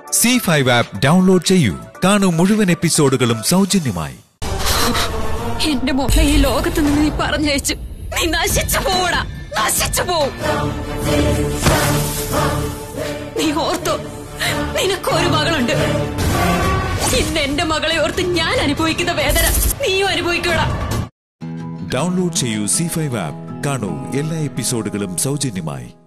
C5 app download ചെയ്യൂ. കാണൂ മുഴുവൻ എപ്പിസോഡുകളും സൗജന്യമായി. എന്റെ മോളെ ഈ ലോകത്ത് നിന്ന് നീ പറഞ്ഞയച്ചു. നീ നശിച്ചു പോവടാ, നശിച്ചു പോവും. നീ ഓർത്തോ, നിനക്കൊരു മകളുണ്ട്. ഇന്ന് എന്റെ മകളെ ഓർത്ത് ഞാൻ അനുഭവിക്കുന്ന വേദന നീയും അനുഭവിക്കടാ. ഡൗൺലോഡ് ചെയ്യൂ C5 ആപ്പ്. കാണൂ എല്ലാ എപ്പിസോഡുകളും സൗജന്യമായി.